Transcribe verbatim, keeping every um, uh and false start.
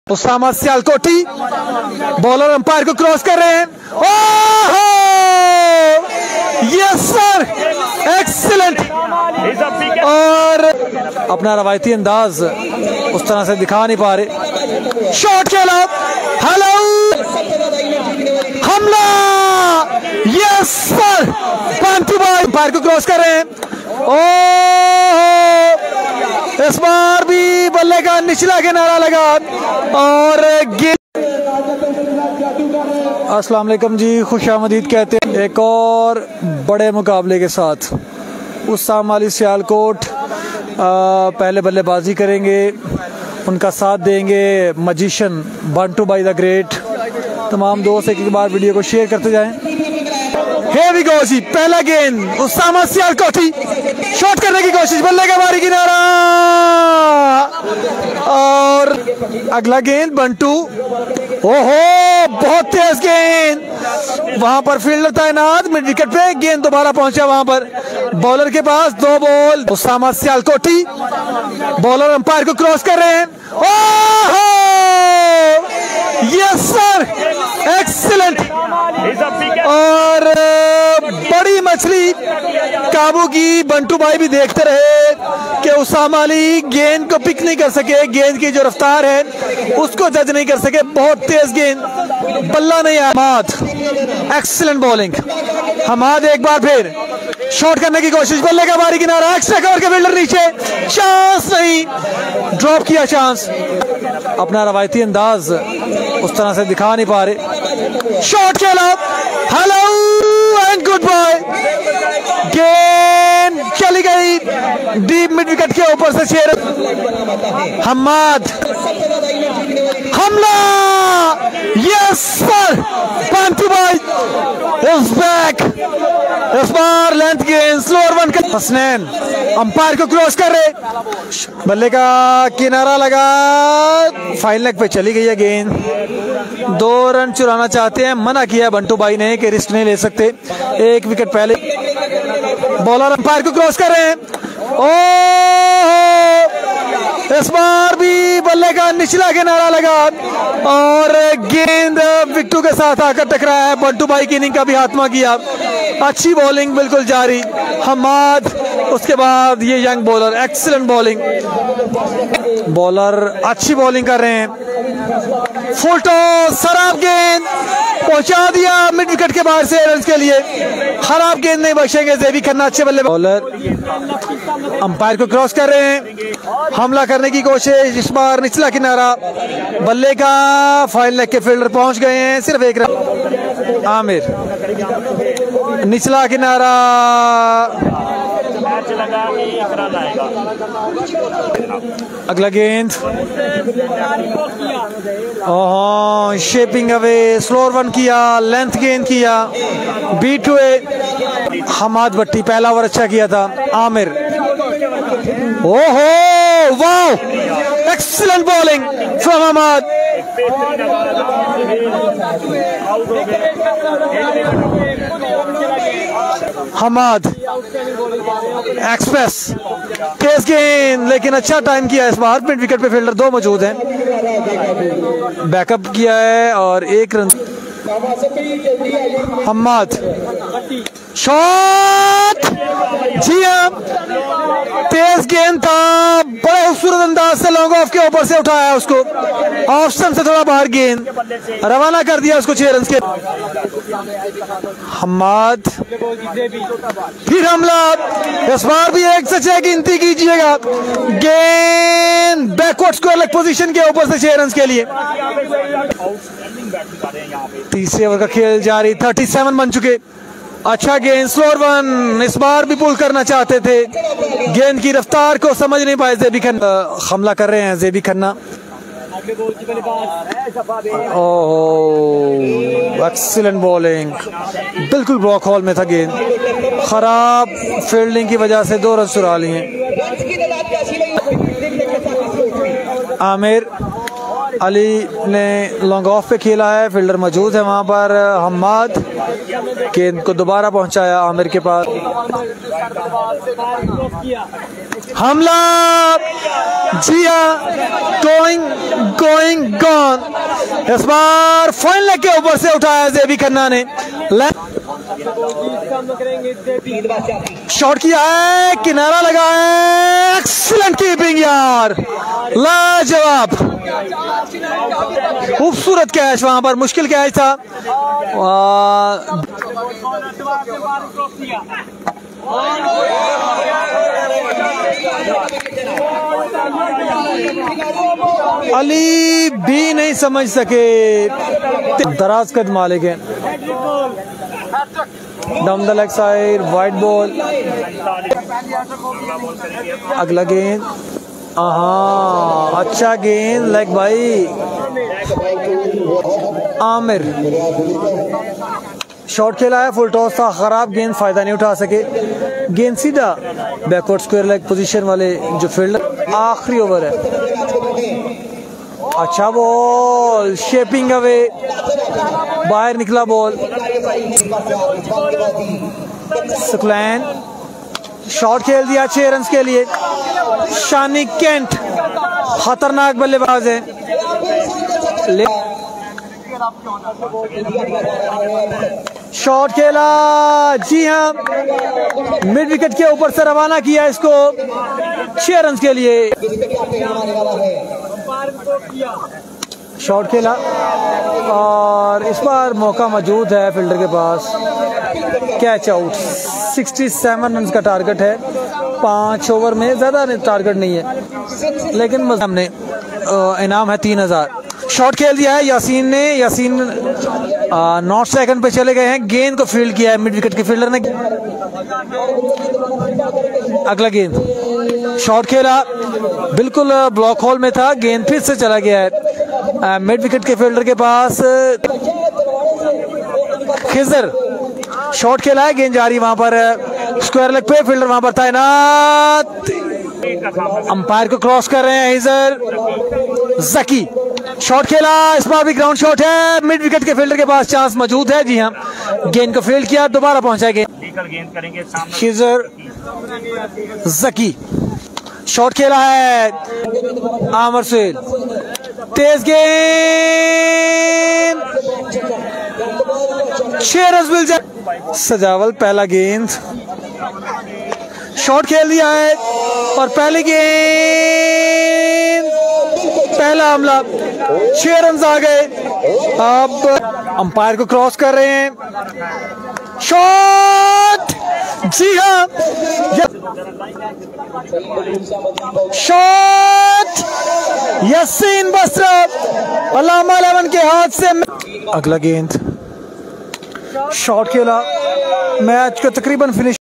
Usama Sialkoti bowler umpire को cross कर रहे हैं। ओहो यस सर, एक्सीलेंट। और अपना रवायती अंदाज उस तरह से दिखा नहीं पा रहे। शॉट खेला, हेलो, हमला, यस सर, पंतु भाई अंपायर को क्रॉस कर रहे हैं। ओह इस बार भी बल्ले का निचला किनारा लगा और अस्सलाम वालेकुम जी, खुशामदीद कहते हैं एक और बड़े मुकाबले के साथ। उसामा अली सियालकोट पहले बल्लेबाजी करेंगे, उनका साथ देंगे मजिशियन बंटू भाई द ग्रेट। तमाम दोस्त एक एक बार वीडियो को शेयर करते जाएं। Here we go जी, पहला गेंद उसामा सियालकोटी, शॉट करने की कोशिश, बल्ले का बारी किनारा और अगला गेंद बंटू। ओहो बहुत तेज गेंद, वहां पर फील्डर तैनात, मिड विकेट पे गेंद दोबारा पहुंचा वहां पर बॉलर के पास। दो ball, Usama Sialkoti bowler umpire को क्रॉस कर रहे हैं। ओहो यस सर, एक्सीलेंट। और बड़ी मछली काबू की, बंटू भाई भी देखते रहे कि उसामा अली गेंद को पिक नहीं कर सके, गेंद की जो रफ्तार है उसको जज नहीं कर सके, बहुत तेज गेंद, बल्ला नहीं आया। हमाद एक्सीलेंट बॉलिंग, हमाद एक बार फिर शॉट करने की कोशिश, बल्ले का बारी किनारा, एक्स्ट्रा कवर के फील्डर नीचे, चांस नहीं, ड्रॉप किया चांस। अपना रवायती अंदाज उस तरह से दिखा नहीं पा रहे। शॉट खेला, हेलो एंड गुड बाय, गेंद चली गई डीप मिड विकेट के ऊपर से छह रन। हम्माद हमला, यस सर, पंतु भाई इज बैक। इस बार लेंथ गेंद, स्लोअर वन का हसनैन अंपायर को क्रॉस कर रहे, बल्ले का किनारा लगा, फाइन लेग पे चली गई है गेंद। दो रन चुराना चाहते हैं, मना किया बंटू भाई ने कि रिस्क नहीं ले सकते। एक विकेट पहले बॉलर अंपायर को क्रॉस कर रहे हैं। ओह इस बार भी बल्ले का निचला किनारा लगा और गेंद विकेटों के साथ आकर टकराया है। बंटू भाई की इनिंग का भी हाथमा किया, अच्छी बॉलिंग बिल्कुल जारी। हमाद उसके बाद ये young bowler, excellent bowling, bowler अच्छी बॉलिंग कर रहे हैं। फुल टॉस, खराब गेंद पहुंचा दिया मिड विकेट के बाहर से रन के लिए, खराब गेंद नहीं बख्शेंगे ज़ेबी खन्ना, अच्छे बल्ले। बॉलर अंपायर को क्रॉस कर रहे हैं, हमला करने की कोशिश, इस बार निचला किनारा, बल्ले का फाइन लेग के फील्डर पहुंच गए हैं, सिर्फ एक रन। आमिर निचला किनारा, अगला गेंद, oh shaping away, slower one किया, लेंथ गेंद किया, बीट हुए। हमाद भट्टी पहला ओवर अच्छा किया था। आमिर, ओहो वाह, excellent bowling from Hammad. Hammad express, तेज गेंद, लेकिन अच्छा टाइम किया इस बार, मिड विकेट पे फील्डर दो मौजूद हैं, बैकअप किया है और एक रन। हमाद शॉट, जी हाँ तेज गेंद था, बड़े खूबसूरत अंदाज से लॉन्ग ऑफ के ऊपर से उठाया उसको, ऑप्शन से थोड़ा बाहर गेंद, रवाना कर दिया उसको छह रन के। हमाद फिर हमला, इस बार भी एक से छह गिनती कीजिएगा, गेंद बैकवर्ड स्क्वायर लेग पोजीशन के ऊपर से छह रन के लिए। तीसरे ओवर का खेल जारी, सैंतीस बन चुके, अच्छा गेंद, स्लोअर वन, इस बार भी पुल करना चाहते थे, गेंद की रफ्तार को समझ नहीं पाए ज़ेबी खन्ना, हमला कर रहे हैं Zebi Khanna. Oh excellent bowling, बिल्कुल ब्लॉक हॉल में था गेंद, खराब फील्डिंग की वजह से दो रन चुरा लिए। आमिर अली ने लॉन्ग ऑफ पे खेला है, फील्डर मौजूद है वहां पर। हम्माद गेंद को दोबारा पहुंचाया आमिर के पास। हमला, जी हाँ, गोइंग गोइंग गॉन। इस बार फाइन लेग के ऊपर से उठाया जेबी खन्ना ने, शॉट किया है, किनारा लगा है, एक्सीलेंट कीपिंग यार, लाजवाब, खूबसूरत कैच, वहां पर मुश्किल कैच था। अली भी नहीं समझ सके, दराज कद मालिक है, down the leg side, wide ball, अगला गेंद, हाँ अच्छा गेंद, लेग भाई आमिर, शॉट खेला है, फुल टॉस था, खराब गेंद, फायदा नहीं उठा सके, गेंद सीधा बैकवर्ड स्क्वायर लेग पोजीशन वाले जो फील्डर, आखिरी ओवर है, अच्छा बॉल, शेपिंग अवे, बाहर निकला बॉल, सुकलैन शॉट खेल दिया छह रन के लिए, शानी केंट खतरनाक बल्लेबाज है, शॉट खेला, जी हाँ, मिड विकेट के ऊपर से रवाना किया इसको छह रन के लिए, शॉट खेला और इस बार मौका मौजूद है फील्डर के पास, कैच आउट, सड़सठ रन का टारगेट है, पांच ओवर में, ज्यादा टारगेट नहीं है लेकिन हमने इनाम है तीन हजार। शॉट खेल दिया है यासीन ने, यासीन नॉट सेकंड पे चले गए हैं, गेंद को फील्ड किया है मिड विकेट के फील्डर ने, अगला गेंद, शॉट खेला, बिल्कुल ब्लॉक होल में था, गेंद फिर से चला गया है मिड विकेट के फील्डर के पास, खिजर शॉट खेला है, गेंद जारी वहां पर स्क्वायर लेग पे, फील्डर वहां पर तैनात, अंपायर को क्रॉस कर रहे हैं हिजर, जकी शॉट खेला, इस बार भी ग्राउंड शॉट है, मिड विकेट के फील्डर के पास चांस मौजूद है, जी हाँ, गेंद को फील्ड किया, दोबारा पहुंचा गेंद, हिजर जकी शॉट खेला है, आमर सुहेल तेज गेंद, छह रन मिल जाए, सजावल पहला गेंद, शॉट खेल दिया है और पहली गेंद, पहला हमला, छह रन आ गए, अब अंपायर को क्रॉस कर रहे हैं, शॉट, जी हाँ, शॉट, यासीन बसरा अलामा इलेवन के हाथ से, अगला गेंद, शॉट खेला, मैच को तकरीबन फिनिश